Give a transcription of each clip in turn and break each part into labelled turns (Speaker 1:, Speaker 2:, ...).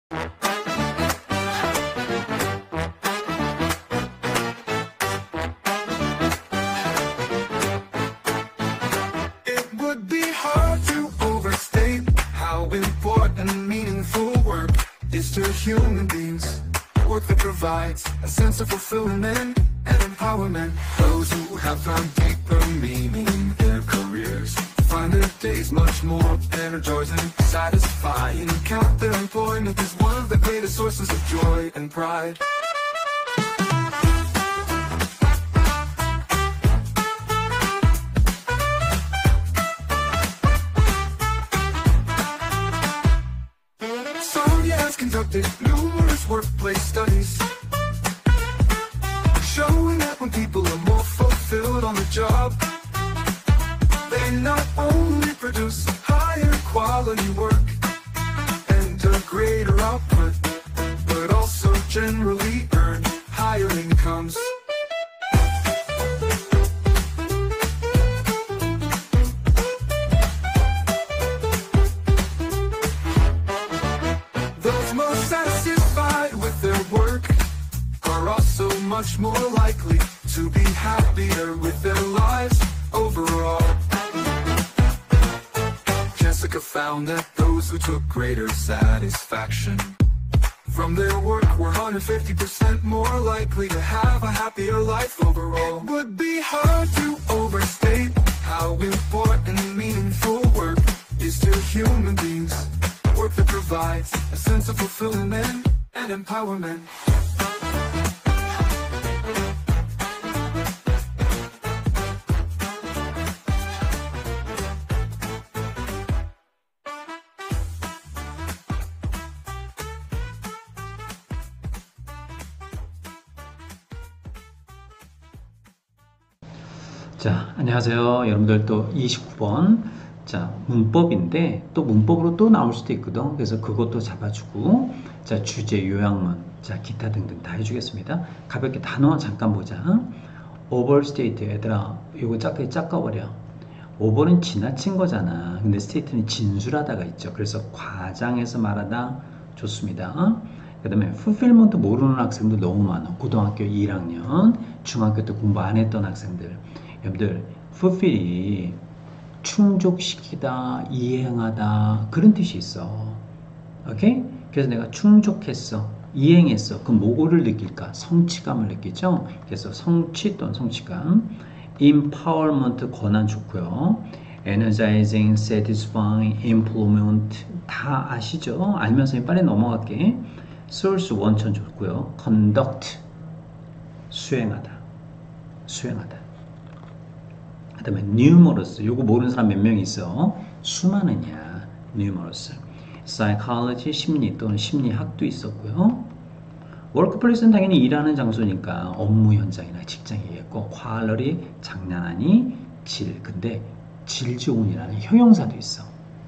Speaker 1: It would be hard to overstate how important and meaningful work is to human beings. Work that provides a sense of fulfillment and empowerment. Those who have found deeper meaning in their careers find their days much more energizing, satisfying. Count their employment as one of the greatest sources of joy and pride. Sonia has conducted numerous workplace studies showing that when people are more fulfilled on the job, they not only produce higher quality work and a greater output, but also generally earn higher incomes. Those most satisfied with their work are also much more likely to be happier with their lives overall. Jessica found that those who took greater satisfaction from their work were 150% more likely to have a happier life overall. It would be hard to overstate how important and meaningful work is to human beings. Work that provides a sense of fulfillment and empowerment.
Speaker 2: 자, 안녕하세요. 여러분들 또 29번. 자, 문법인데 또 문법으로 또 나올 수도 있거든. 그래서 그것도 잡아주고, 자, 주제, 요약문, 자, 기타 등등 다 해주겠습니다. 가볍게 단어 잠깐 보자. overstate, 얘들아, 이거 짝꿔버려. over는 지나친 거잖아. 근데 state는 진술하다가 있죠. 그래서 과장해서 말하다 좋습니다. 그 다음에 fulfillment 모르는 학생도 너무 많아. 고등학교 1학년, 중학교 때 공부 안 했던 학생들. 여러분들, fulfill이 충족시키다, 이행하다 그런 뜻이 있어. 오케이? 그래서 내가 충족했어, 이행했어. 그럼 뭐를 느낄까? 성취감을 느끼죠? 그래서 성취 또는 성취감. empowerment 권한 좋고요. energizing, satisfying, employment 다 아시죠? 알면서 빨리 넘어갈게. source 원천 좋고요. conduct 수행하다, 수행하다. 그 다음에 numerous, 요거 모르는 사람 몇 명 있어? 수많으냐, numerous. psychology, 심리 또는 심리학도 있었고요. workplace는 당연히 일하는 장소니까 업무 현장이나 직장이겠고, quality, 장난하니, 질. 근데 질 좋은이라는 형용사도 있어.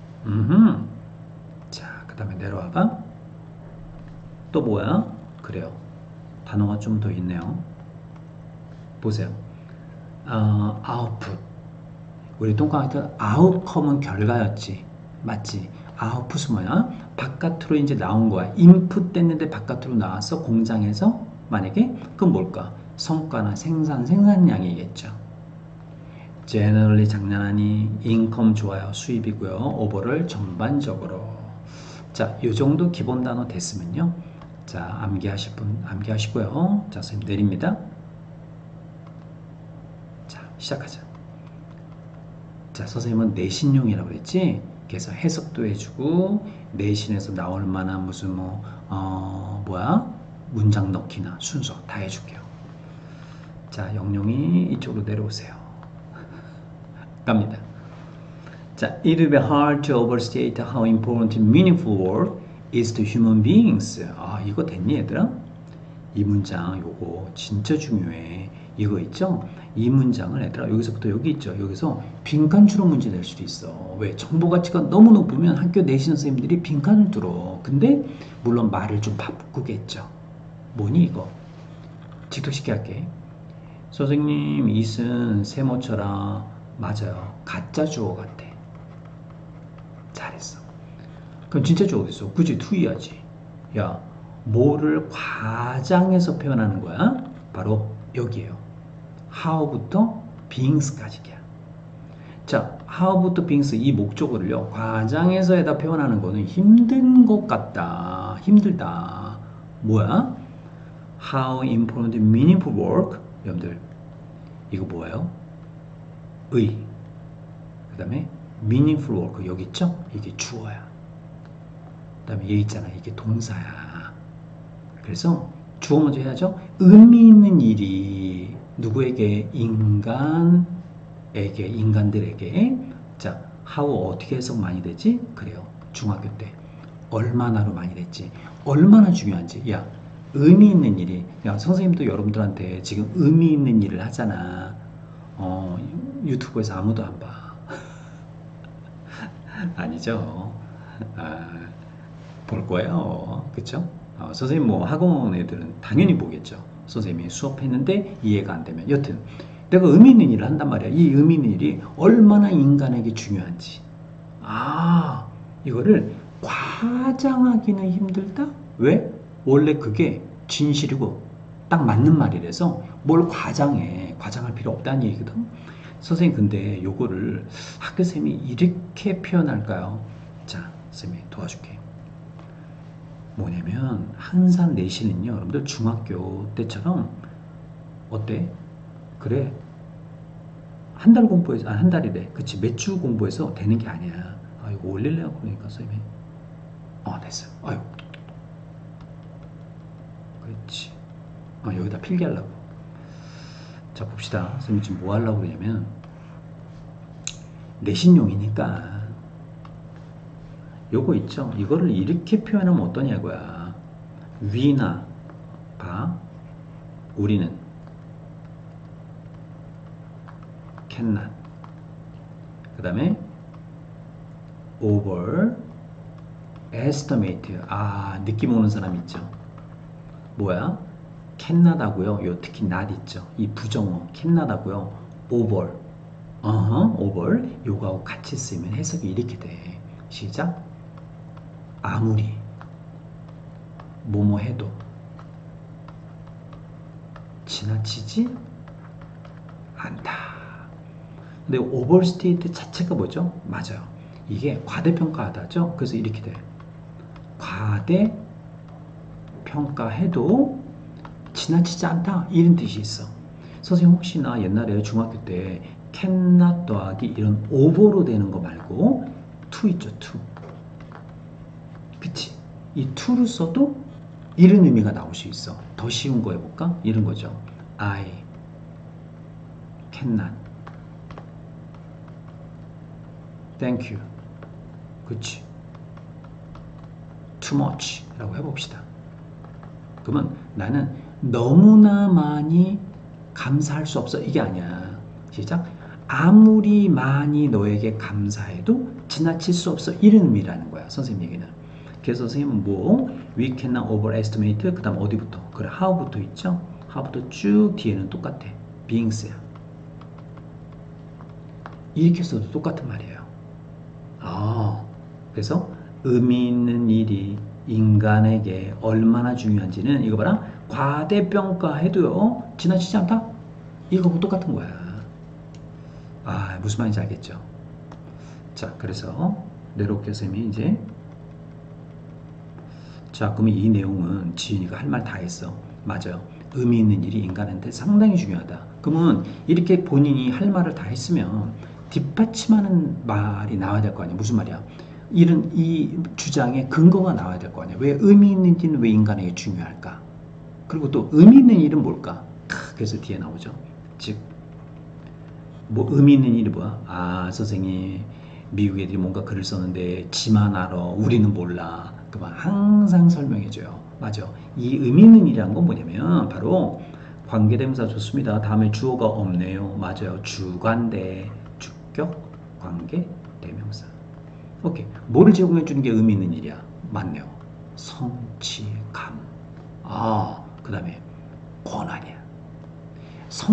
Speaker 2: 자, 그 다음에 내려와봐. 또 뭐야? 그래요, 단어가 좀 더 있네요. 보세요. output. 우리 똥강한테 outcome은 결과였지, 맞지? output은 뭐야? 바깥으로 이제 나온 거야. input 됐는데 바깥으로 나와서 공장에서 만약에 그건 뭘까? 성과나 생산량이겠죠. generally 장난하니, income 좋아요, 수입이고요. over를 전반적으로. 자, 요 정도 기본 단어 됐으면요. 자, 암기하실 분 암기하시고요. 자, 선생님 내립니다. 자, 시작하자. 자, 선생님은 내신용이라고 그랬지? 그래서 해석도 해주고, 내신에서 나올 만한 무슨 문장 넣기나 순서 다 해줄게요. 자, 영룡이 이쪽으로 내려오세요. 갑니다. 자, it will be hard to overstate how important and meaningful work is to human beings. 아, 이거 됐니 얘들아? 이 문장 요거 진짜 중요해. 이거 있죠? 이 문장을 얘들아 여기서부터 여기 있죠? 여기서 빈칸 추론 문제 낼 수도 있어. 왜? 정보 가치가 너무 높으면 학교 내신 선생님들이 빈칸을 뚫어. 근데 물론 말을 좀 바꾸겠죠. 뭐니 이거? 직접 쉽게 할게. 선생님, 이슨 세모쳐라. 맞아요. 가짜 주어 같아. 잘했어. 그럼 진짜 주어 어딨어? 굳이 투이하지. 야, 뭐를 과장해서 표현하는 거야? 바로 여기에요. how부터 beings까지야. 자, how부터 beings 이 목적어를요, 과장해서에다 표현하는 거는 힘든 것 같다. 힘들다. 뭐야? How important meaningful work? 여러분들, 이거 뭐예요? 의. 그 다음에 meaningful work 여기 있죠? 이게 주어야. 그 다음에 얘 있잖아. 이게 동사야. 그래서 주어 먼저 해야죠. 의미 있는 일이 누구에게? 인간에게, 인간들에게. 자, how 어떻게 해석 많이 되지? 그래요. 중학교 때. 얼마나로 많이 됐지? 얼마나 중요한지. 야, 의미 있는 일이. 야, 선생님도 여러분들한테 지금 의미 있는 일을 하잖아. 유튜브에서 아무도 안 봐. 아니죠. 볼 거예요. 그쵸? 선생님 뭐 학원 애들은 당연히 보겠죠. 선생님이 수업했는데 이해가 안 되면. 여튼 내가 의미 있는 일을 한단 말이야. 이 의미 있는 일이 얼마나 인간에게 중요한지. 이거를 과장하기는 힘들다? 왜? 원래 그게 진실이고 딱 맞는 말이라서 뭘 과장해. 과장할 필요 없다는 얘기거든. 선생님 근데 요거를 학교쌤이 이렇게 표현할까요? 자, 쌤이 도와줄게. 뭐냐면 항상 내신은요, 여러분들 중학교 때처럼 어때? 그래, 한 달 공부해서, 한 달이래. 그치, 몇 주 공부해서 되는 게 아니야. 이거 올리려고 그러니까 쌤이 됐어. 아유, 그렇지. 여기다 필기하려고. 자, 봅시다. 선생님 지금 뭐 하려고 그러냐면, 내신용이니까, 요거 있죠? 이거를 이렇게 표현하면 어떠냐고요. 위나, 봐. 우리는, cannot. 그 다음에, over, estimate. 느낌 오는 사람 있죠? 뭐야? cannot 하고요. 요 특히 not 있죠. 이 부정어 cannot 하고요. over. over. 요거하고 같이 쓰면 해석이 이렇게 돼. 시작. 아무리 뭐뭐 해도 지나치지 않다. 근데 overstate 자체가 뭐죠? 맞아요. 이게 과대평가하다죠. 그래서 이렇게 돼. 과대평가해도 지나치지 않다 이런 뜻이 있어. 선생님 혹시나 옛날에 중학교 때 cannot 더하기 이런 over로 되는 거 말고 to 있죠. to. 그치? 이 to를 써도 이런 의미가 나올 수 있어. 더 쉬운 거 해볼까? 이런 거죠. I cannot thank you. 그치? too much 라고 해봅시다. 그러면 나는 너무나 많이 감사할 수 없어. 이게 아니야. 시작. 아무리 많이 너에게 감사해도 지나칠 수 없어. 이런 의미라는 거야. 선생님 얘기는. 그래서 선생님은 뭐 we cannot overestimate. 그 다음 어디부터? 그래, how부터 있죠? how부터 쭉 뒤에는 똑같아. beings야. 이렇게 써도 똑같은 말이에요. 그래서 의미 있는 일이 인간에게 얼마나 중요한지는 이거 봐라. 과대평가해도요 지나치지 않다. 이거하고 똑같은 거야. 무슨 말인지 알겠죠? 자, 그래서 내로케 쌤이 이제 자, 그러면 이 내용은 지은이가 할 말 다 했어. 맞아요. 의미 있는 일이 인간한테 상당히 중요하다. 그러면 이렇게 본인이 할 말을 다 했으면 뒷받침하는 말이 나와야 될 거 아니야. 무슨 말이야? 이 주장에 근거가 나와야 될 거 아니야. 왜 의미 있는 일은 왜 인간에게 중요할까? 그리고 또 의미 있는 일은 뭘까? 그래서 뒤에 나오죠. 즉, 뭐 의미 있는 일이 뭐야? 선생님, 미국 애들이 뭔가 글을 썼는데 지만 알아. 우리는 몰라. 그만 항상 설명해줘요. 맞아. 이 의미 있는 일이란 건 뭐냐면 바로 관계대명사 좋습니다. 다음에 주어가 없네요. 맞아요. 주관대, 주격, 관계대명사. 오케이. 뭐를 제공해 주는 게 의미 있는 일이야? 맞네요. 성취감. 그 다음에 권한이야.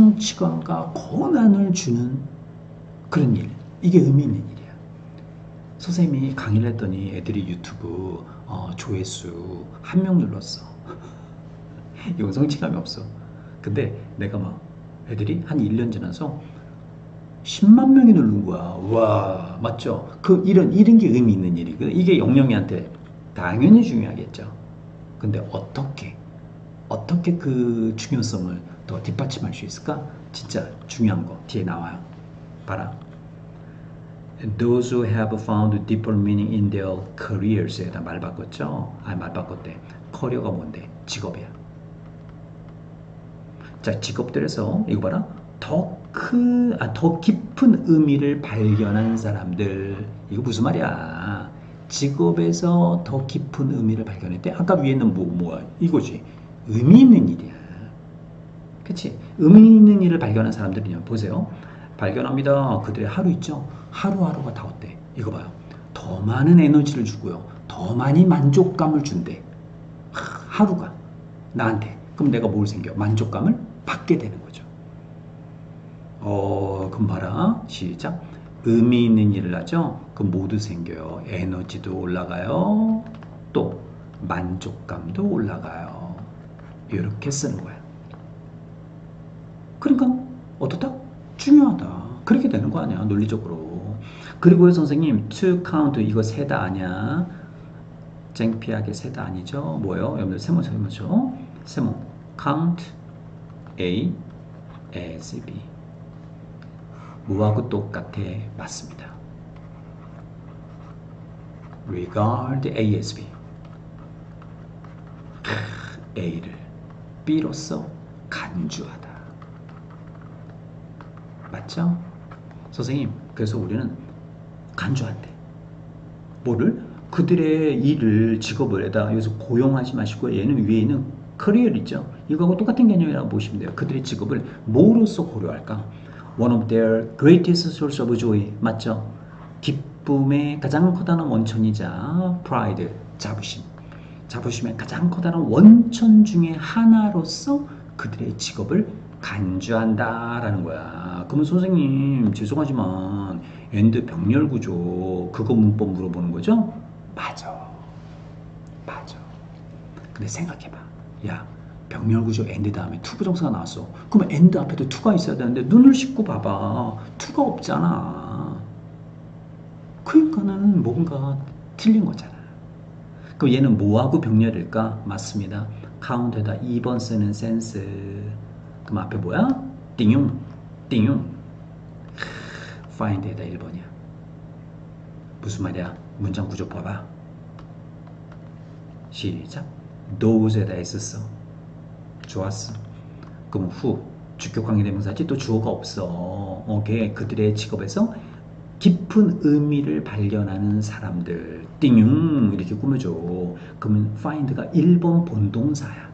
Speaker 2: 성취감과 권한을 주는 그런 일. 이게 의미 있는 일이야. 선생님이 강의를 했더니 애들이 유튜브 조회수 1명 눌렀어. 이건 성취감이 없어. 근데 내가 막 애들이 한 1년 지나서 10만 명이 누른 거야. 와, 맞죠? 이런 게 의미 있는 일이거든. 이게 영영이한테 당연히 중요하겠죠. 근데 어떻게 그 중요성을 더 뒷받침할 수 있을까? 진짜 중요한 거 뒤에 나와요. 봐라. Those who have found deeper meaning in their careers에다 말 바꿨죠? 말 바꿨대. 커리어가 뭔데? 직업이야. 자, 직업들에서 이거 봐라. 더 깊은 의미를 발견한 사람들. 이거 무슨 말이야? 직업에서 더 깊은 의미를 발견했대. 아까 위에는 뭐야? 이거지. 의미 있는 일이야. 그치? 의미 있는 일을 발견한 사람들은요. 보세요. 발견합니다. 그들의 하루 있죠? 하루하루가 다 어때? 이거 봐요. 더 많은 에너지를 주고요. 더 많이 만족감을 준대. 하루가 나한테. 그럼 내가 뭘 생겨? 만족감을 받게 되는 거죠. 그럼 봐라. 시작. 의미 있는 일을 하죠? 그럼 모두 생겨요. 에너지도 올라가요. 또 만족감도 올라가요. 이렇게 쓰는 거야. 그러니까 어떻다? 중요하다. 그렇게 되는 거 아니야, 논리적으로. 그리고 선생님, to count 이거 세다 아니야? 창피하게 세다 아니죠? 뭐예요? 여러분들 세모죠? 세모. count A as B. 뭐하고 똑같아? 맞습니다. regard A as B. A를 B로서 간주하다. 맞죠? 선생님, 그래서 우리는 간주한대. 뭐를? 그들의 일을, 직업을 에다 여기서 고용하지 마시고 얘는 위에 있는 커리어 있죠? 이거하고 똑같은 개념이라고 보시면 돼요. 그들의 직업을 뭐로서 고려할까? One of their greatest source of joy. 맞죠? 기쁨의 가장 커다란 원천이자 pride, 자부심. 자부심의 가장 커다란 원천 중에 하나로서 그들의 직업을 간주한다라는 거야. 그러면 선생님 죄송하지만 and 병렬 구조 그거 문법 물어보는 거죠? 맞아. 근데 생각해봐. 야, 병렬 구조 and 다음에 to 부정사가 나왔어. 그러면 and 앞에도 to가 있어야 되는데 눈을 씻고 봐봐. to가 없잖아. 그러니까는 뭔가 틀린 거잖아. 그럼 얘는 뭐하고 병렬일까? 맞습니다. count에다 2번 쓰는 sense. 그럼 앞에 뭐야? 띵용. find에다 1번이야. 무슨 말이야? 문장 구조 봐봐. 시작. those에다 S 써. 좋았어. 그럼 who. 주격 관계 대명사지 또 주어가 없어. 오케이. 그들의 직업에서 깊은 의미를 발견하는 사람들. 띵 이렇게 꾸며줘. 그러면 find가 1번 본동사야.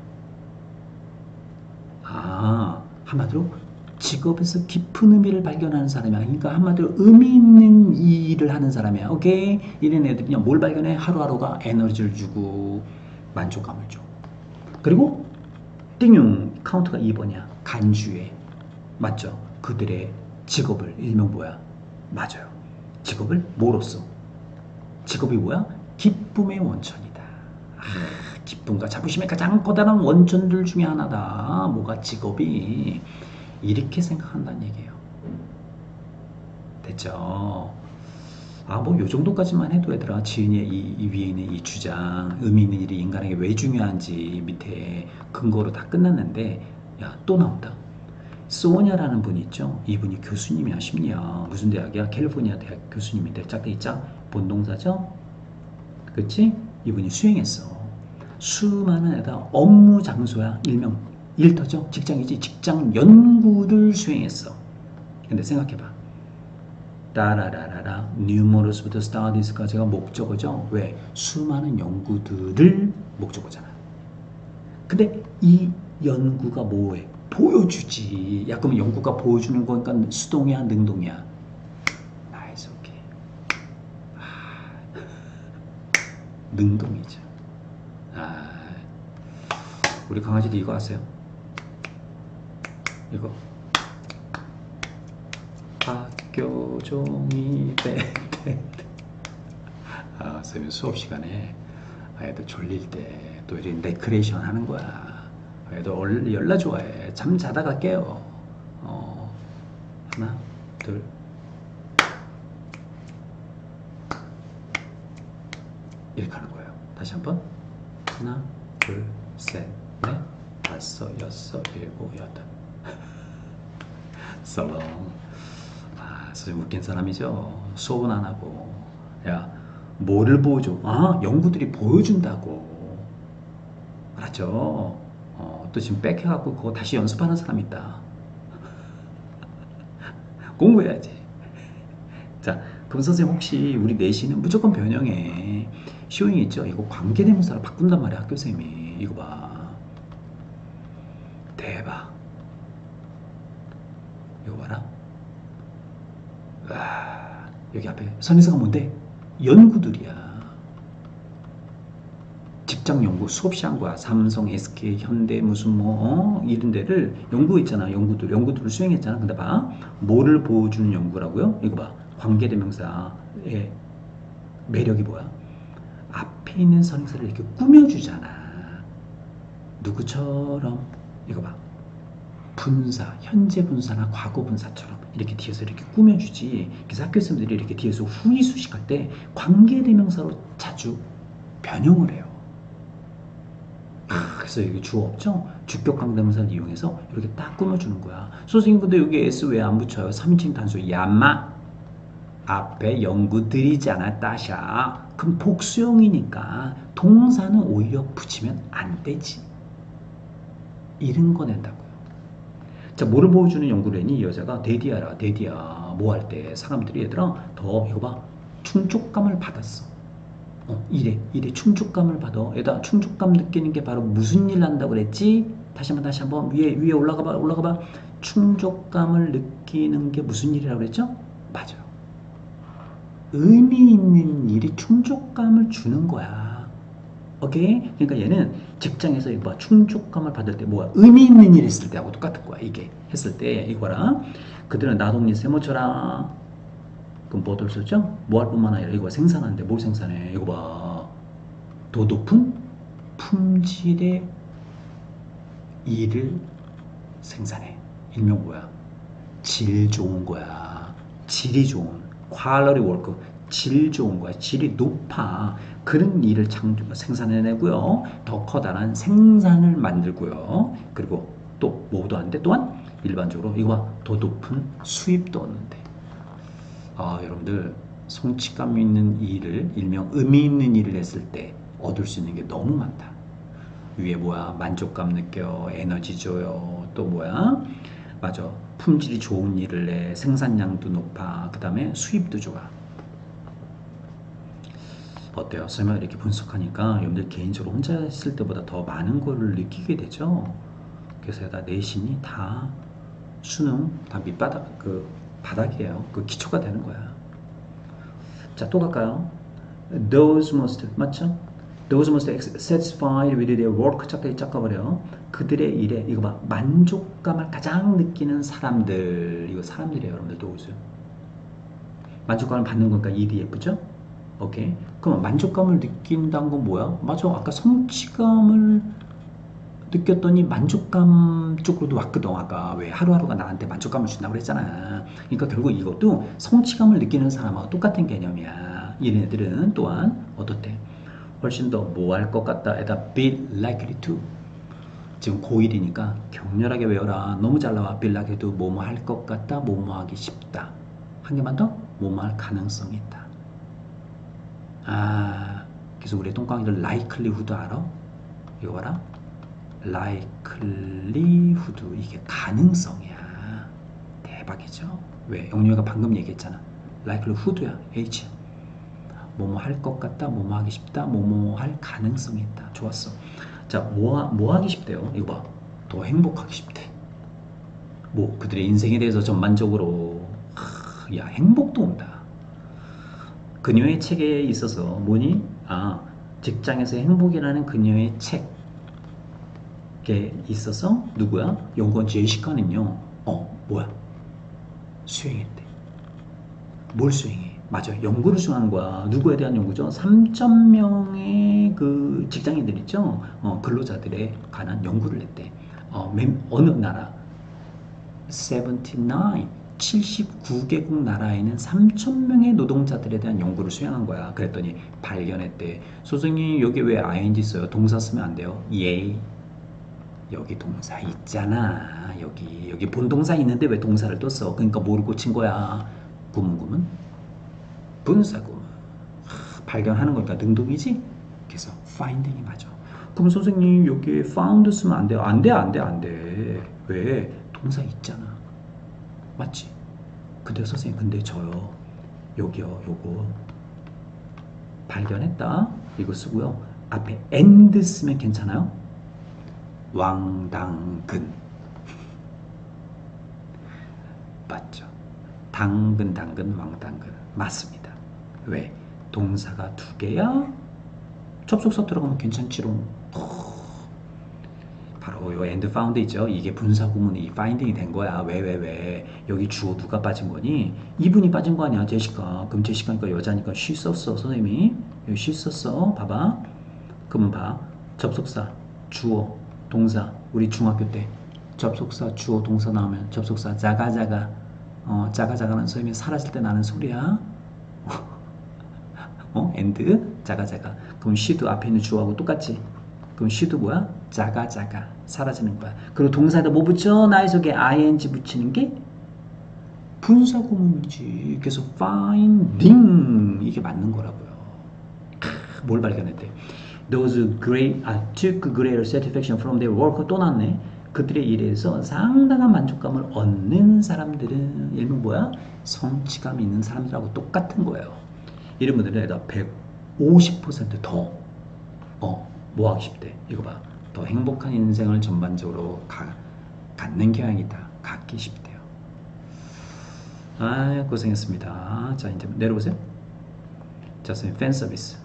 Speaker 2: 한마디로 직업에서 깊은 의미를 발견하는 사람이야. 그러니까 한마디로 의미 있는 일을 하는 사람이야. 오케이? 이런 애들이 그냥 뭘 발견해? 하루하루가 에너지를 주고 만족감을 줘. 그리고 띵용 카운트가 2번이야. 간주해. 맞죠? 그들의 직업을 일명 뭐야? 맞아요. 직업을 뭐로써? 직업이 뭐야? 기쁨의 원천이다. 기쁨과 자부심의 가장 커다란 원천들 중에 하나다. 뭐가 직업이 이렇게 생각한다는 얘기예요. 됐죠? 뭐 요 정도까지만 해도 얘들아 지은이의 이 위에 있는 이 주장 의미 있는 일이 인간에게 왜 중요한지 밑에 근거로 다 끝났는데 야, 또 나온다. 소냐라는 분이 있죠. 이분이 교수님이야. 심리학 무슨 대학이야? 캘리포니아 대학 교수님인데 짝대기 짝 본동사죠. 그치? 이분이 수행했어. 수많은 애다 업무 장소야. 일명 일터죠. 직장이지. 직장 연구를 수행했어. 근데 생각해봐. 따라라라라 numerous부터 studies까지가 목적어죠. 왜? 수많은 연구들을 목적어잖아. 근데 이 연구가 뭐해? 보여주지. 야, 그럼 연구가 보여주는 거니까 수동이야, 능동이야? 나이스, 오케이. 능동이죠. 우리 강아지도 이거 아세요? 이거. 학교 종이 선생님 수업 시간에 애들 졸릴 때 또 이런 레크레이션 하는 거야. 애들 열나 좋아해. 잠 자다가 깨요. 하나, 둘. 이렇게 하는 거예요. 다시 한번. 하나, 둘, 셋, 넷, 다섯, 여섯, 일곱, 여덟. 썰렁. 선생님 웃긴 사람이죠. 수업은 안 하고. 야, 뭐를 보여줘? 연구들이 보여준다고. 알았죠? 또 지금 뺏겨갖고 그거 다시 연습하는 사람 있다. 공부해야지. 자, 그럼 선생님 혹시 우리 내신은 무조건 변형해. 쇼잉 있죠? 이거 관계대명사로 바꾼단 말이야, 학교쌤이. 이거 봐. 대박. 이거 봐라. 여기 앞에 선의사가 뭔데? 연구들이야. 직장 연구 수업 시한 거야. 삼성, SK, 현대 무슨 이런 데를 연구했잖아. 연구들을 수행했잖아. 근데 봐. 뭐를 보여주는 연구라고요? 이거 봐. 관계대명사의 매력이 뭐야? 앞에 있는 선행사를 이렇게 꾸며주잖아. 누구처럼? 이거 봐. 분사, 현재 분사나 과거 분사처럼 이렇게 뒤에서 이렇게 꾸며주지. 그래서 학교 선생님들이 이렇게 뒤에서 후이수식할 때 관계대명사로 자주 변형을 해요. 그래서 여기 주어 없죠? 주격 관계대명사를 이용해서 이렇게 딱 꾸며주는 거야. 선생님 근데 여기 S 왜 안 붙여요? 3인칭 단수 야마 앞에 연구들이잖아. 따샤. 그럼 복수형이니까 동사는 오히려 붙이면 안 되지. 이런 거 낸다고요. 자, 뭐를 보여주는 연구를 했니? 이 여자가 데디아라. 데디아 뭐 할 때 사람들이 얘들아 더 이거 봐. 충족감을 받았어. 일에 충족감을 받아. 얘들아 충족감 느끼는 게 바로 무슨 일 한다고 그랬지? 다시 한번 위에 올라가봐. 충족감을 느끼는 게 무슨 일이라고 그랬죠? 맞아요. 의미 있는 일이 충족감을 주는 거야. 오케이? 그러니까 얘는 직장에서 이거 봐. 충족감을 받을 때 뭐야? 의미 있는 일 했을 때하고 똑같은 거야. 이게 했을 때 이거랑 그들은 나동일 세모쳐라. 그럼 뭐들 썼죠? 뭐 할 뿐만 아니라 이거 생산하는데 뭘 생산해? 이거 봐. 더 높은 품질의 일을 생산해. 일명 뭐야? 질 좋은 거야. 질이 좋은. 퀄러리 워크. 질 좋은 거야. 질이 높아. 그런 일을 생산해내고요. 더 커다란 생산을 만들고요. 그리고 또 뭐도 하는데 또한 일반적으로 이거 더 높은 수입도 얻는데. 여러분들 성취감 있는 일을 일명 의미 있는 일을 했을 때 얻을 수 있는 게 너무 많다. 위에 뭐야? 만족감 느껴. 에너지 줘요. 또 뭐야? 맞아. 품질이 좋은 일을 해. 생산량도 높아. 그 다음에 수입도 좋아. 어때요? 설마 이렇게 분석하니까 여러분들 개인적으로 혼자 했을 때보다 더 많은 거를 느끼게 되죠. 그래서 다 내신이 다 수능 다 밑바닥 바닥이에요. 그 기초가 되는 거야. 자, 또 갈까요? Those most 맞죠? Those most satisfied with their work 짝가버려. 그들의 일에 이거 봐. 만족감을 가장 느끼는 사람들. 이거 사람들이에요, 여러분들. those. 만족감을 받는 거니까 EDF죠? 오케이. 그럼 만족감을 느낀다는 건 뭐야? 맞아. 아까 성취감을 느꼈더니 만족감 쪽으로도 왔거든. 아까 왜 하루하루가 나한테 만족감을 준다고 그랬잖아. 그러니까 결국 이것도 성취감을 느끼는 사람하고 똑같은 개념이야. 얘네들은 또한 어떻대? 훨씬 더 뭐 할 것 같다. 에다 be likely to. 지금 고1이니까 격렬하게 외워라. 너무 잘 나와. be likely to. 뭐뭐 할 것 같다. 뭐뭐 하기 쉽다. 한 개만 더. 뭐뭐 할 가능성이 있다. 그래서 우리 똥강이들 likelihood 알아? 이거 봐라. likelihood. 이게 가능성이야. 대박이죠? 왜? 영유가 방금 얘기했잖아. likelihood야. H. 뭐뭐 할 것 같다. 뭐뭐 하기 쉽다. 뭐뭐 할 가능성이 있다. 좋았어. 자, 뭐 하기 쉽대요? 이거 봐. 더 행복하기 쉽대. 뭐 그들의 인생에 대해서 전반적으로 야, 행복도 온다. 그녀의 책에 있어서 뭐니? 직장에서 행복이라는 그녀의 책에 있어서 누구야? 연구원 제시카는요. 뭐야? 수행했대. 뭘 수행해? 맞아, 연구를 수행하는 거야. 누구에 대한 연구죠? 3,000명의 그 직장인들 있죠? 근로자들에 관한 연구를 했대. 어느 나라? 79, 79개국 나라에는 3,000명의 노동자들에 대한 연구를 수행한 거야. 그랬더니 발견했대. 소장님, 여기 왜 ing 써요? 동사 쓰면 안 돼요? 예. 여기 동사 있잖아. 여기 본동사 있는데 왜 동사를 또 써? 그러니까 뭐를 꽂힌 거야? 구문구문? 분사구문. 발견하는 거니까 능동이지? 그래서 finding이 맞아. 그럼 선생님 여기에 found 쓰면 안 돼요? 안 돼. 왜? 동사 있잖아. 맞지? 근데 선생님 근데 저요. 여기요. 요거 발견했다. 이거 쓰고요. 앞에 and 쓰면 괜찮아요? 왕당근. 맞죠? 당근 왕당근 맞습니다. 왜? 동사가 두 개야? 접속사 들어가면 괜찮지롱. 바로 요 and found 있죠? 이게 분사구문이 finding이 된 거야. 왜? 여기 주어 누가 빠진 거니? 이분이 빠진 거 아니야, 제시카. 그럼 제시카니까 여자니까 she 썼어, 선생님이. 여기 she 썼어. 봐봐. 그러면 봐. 접속사, 주어, 동사. 우리 중학교 때 접속사, 주어, 동사 나오면 접속사 자가자가는 선생님이 사라질 때 나는 소리야. and 자가자가. 그럼 she도 앞에 있는 주어하고 똑같지? 그럼 she도 뭐야? 자가자가 사라지는 거야. 그리고 동사에다 뭐 붙여? 나의 속에 ing 붙이는 게 분사구문이지. 그래서 finding 이게 맞는 거라고요. 뭘 발견했대? Those took greater satisfaction from their work. 또 나왔네. 그들의 일에서 상당한 만족감을 얻는 사람들은 일명 뭐야? 성취감 있는 사람들하고 똑같은 거예요. 이런 분들에다 150% 뭐 하고 싶대? 이거 봐. 더 행복한 인생을 전반적으로 갖는 경향이 있다. 갖기 쉽대요. 고생했습니다. 자, 이제 내려오세요. 자, 선생님 팬 서비스.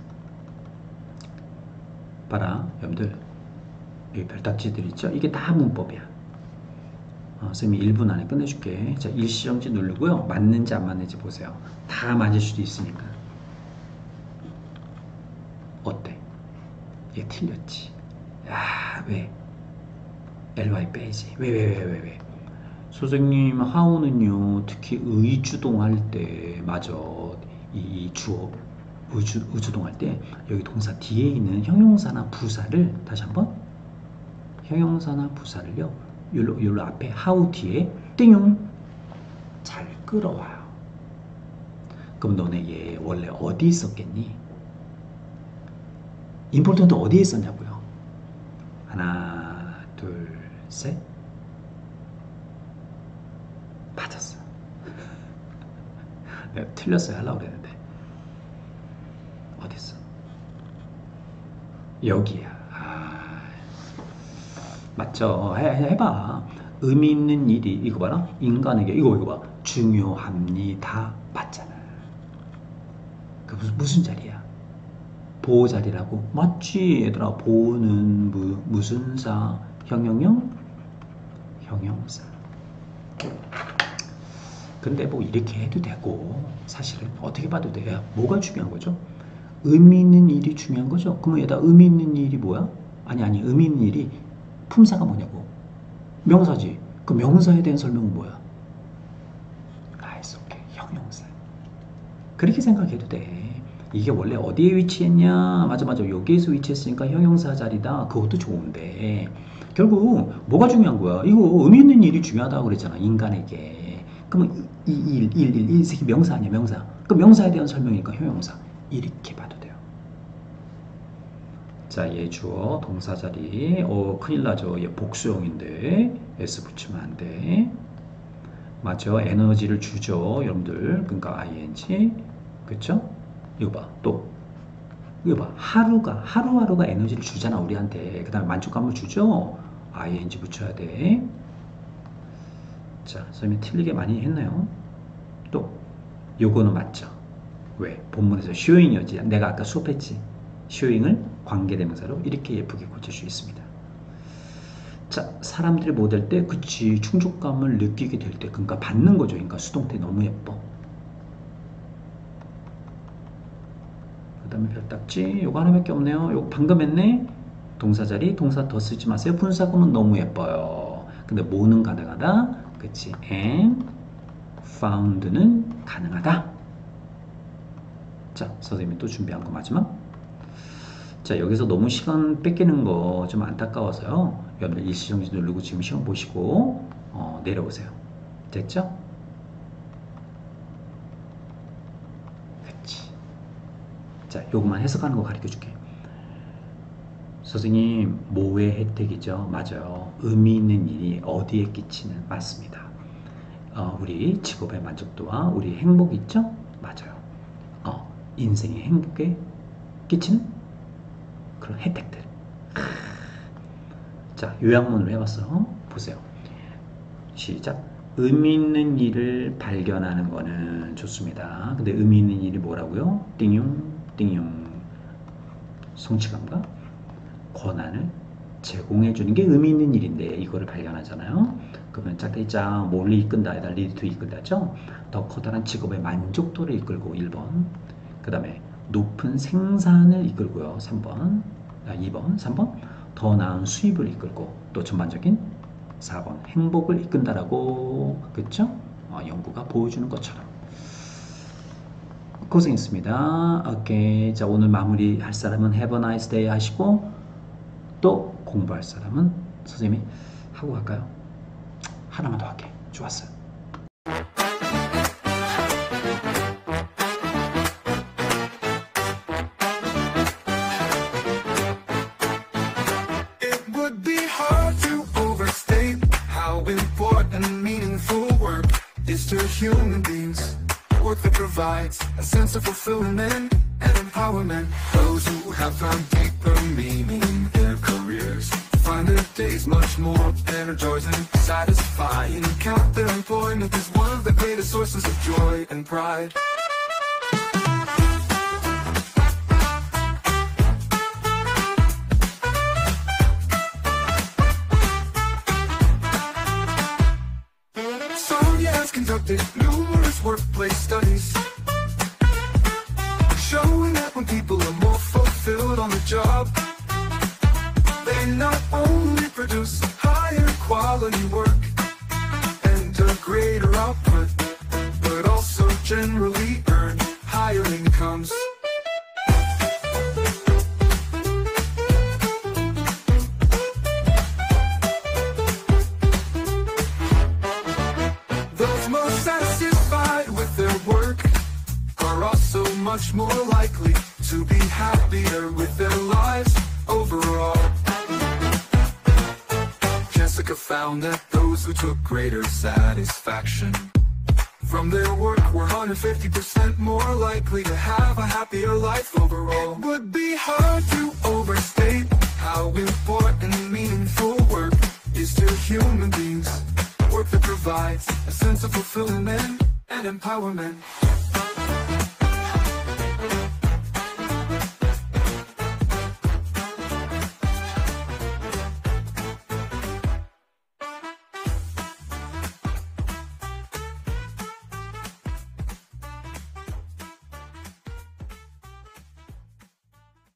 Speaker 2: 봐라, 여러분들. 여기 별딱지들 있죠? 이게 다 문법이야. 선생님이 1분 안에 끝내줄게. 자, 일시정지 누르고요. 맞는지 안 맞는지 보세요. 다 맞을 수도 있으니까. 어때? 얘 틀렸지. 야, 왜? ly 빼지. 왜? 선생님, how는요, 특히 의주동 할 때, 맞아. 이 주어, 의주동 할 때, 여기 동사 뒤에 있는 형용사나 부사를, 다시 한번. 형용사나 부사를요, 요로 앞에 how 뒤에, 띵용, 잘 끌어와요. 그럼 너네 얘 원래 어디 있었겠니? 임포턴트 어디에 있었냐고요? 하나, 둘, 셋. 맞았어. 내가 틀렸어요 하려고 그랬는데. 어딨어? 여기야. 맞죠? 해봐. 의미 있는 일이, 이거 봐라. 인간에게, 이거 봐. 중요합니다. 맞잖아. 그 무슨 자리야? 보호 자리라고? 맞지 얘들아. 보호는 무슨 사? 형용사. 근데 뭐 이렇게 해도 되고 사실은 어떻게 봐도 돼. 뭐가 중요한 거죠? 의미 있는 일이 중요한 거죠? 그러면 얘다 의미 있는 일이 뭐야? 아니 의미 있는 일이 품사가 뭐냐고? 명사지. 그 명사에 대한 설명은 뭐야? 오케이. 형용사. 그렇게 생각해도 돼. 이게 원래 어디에 위치했냐? 맞아. 여기에서 위치했으니까 형용사 자리다. 그것도 좋은데 결국 뭐가 중요한 거야? 이거 의미 있는 일이 중요하다고 그랬잖아. 인간에게. 그러면 이 새끼 명사 아니야? 명사. 그 명사에 대한 설명이니까 형용사. 이렇게 봐도 돼요. 자, 얘 주어 동사 자리. 큰일 나죠. 얘 복수형인데 s 붙이면 안 돼. 맞죠? 에너지를 주죠, 여러분들. 그러니까 ing. 그쵸? 이거 봐. 또 이거 봐. 하루하루가 에너지를 주잖아, 우리한테. 그 다음에 만족감을 주죠. ing 붙여야 돼. 자, 선생님이 틀리게 많이 했나요? 또 요거는 맞죠? 왜? 본문에서 showing이었지. 내가 아까 수업했지. showing을 관계대명사로 이렇게 예쁘게 고칠 수 있습니다. 자, 사람들이 뭐 될 때? 그치, 충족감을 느끼게 될 때. 그러니까 받는 거죠. 그러니까 수동태 너무 예뻐. 다음에 별딱지. 요거 하나밖에 없네요. 요거 방금 했네. 동사 자리 동사 더 쓰지 마세요. 분사구문 너무 예뻐요. 근데 뭐는 가능하다? 그치? and found는 가능하다. 자, 선생님이 또 준비한 거 마지막. 자, 여기서 너무 시간 뺏기는 거 좀 안타까워서요. 여러분들 일시정지 누르고 지금 시험 보시고 내려오세요. 됐죠? 그치. 자, 요것만 해석하는 거 가르쳐 줄게. 선생님, 뭐의 혜택이죠? 맞아요. 의미 있는 일이 어디에 끼치는? 맞습니다. 우리 직업의 만족도와 우리 행복 있죠? 맞아요. 인생의 행복에 끼치는 그런 혜택들. 자, 요약문으로 해봤어. 보세요. 시작. 의미 있는 일을 발견하는 거는 좋습니다. 근데 의미 있는 일이 뭐라고요? 띵용, 띵용. 성취감과 권한을 제공해 주는 게 의미 있는 일인데 이거를 발견하잖아요. 그러면 짝대기짱 뭘로 이끈다? 에다 리드 투 이끈다죠? 더 커다란 직업의 만족도를 이끌고 1번. 그 다음에 높은 생산을 이끌고요. 3번. 2번, 3번. 더 나은 수입을 이끌고 또 전반적인 4번. 행복을 이끈다라고 그쵸? 연구가 보여주는 것처럼. 고생했습니다. 오케이. 자, 오늘 마무리 할 사람은 have a nice day 하시고 또 공부할 사람은 선생님이 하고 갈까요? 하나만 더 할게. 좋았어요.
Speaker 1: It would be hard to overstate how important meaningful work is to human beings. Work that provides a sense of fulfillment and empowerment. Those who have found deeper meaning in their careers find their days much more energizing, satisfying. Count their employment as one of the greatest sources of joy and pride. Sonia has conducted numerous workplace studies showing that when people are more fulfilled on the job, they not only produce higher quality work and a greater output, but also generally earn higher incomes. Those most satisfied with their work are also much more likely to be happier with their lives overall. Jessica found that those who took greater satisfaction from their work were 150% more likely to have a happier life overall. It would be hard to overstate how important meaningful work is to human beings. Work that provides a sense of fulfillment and empowerment.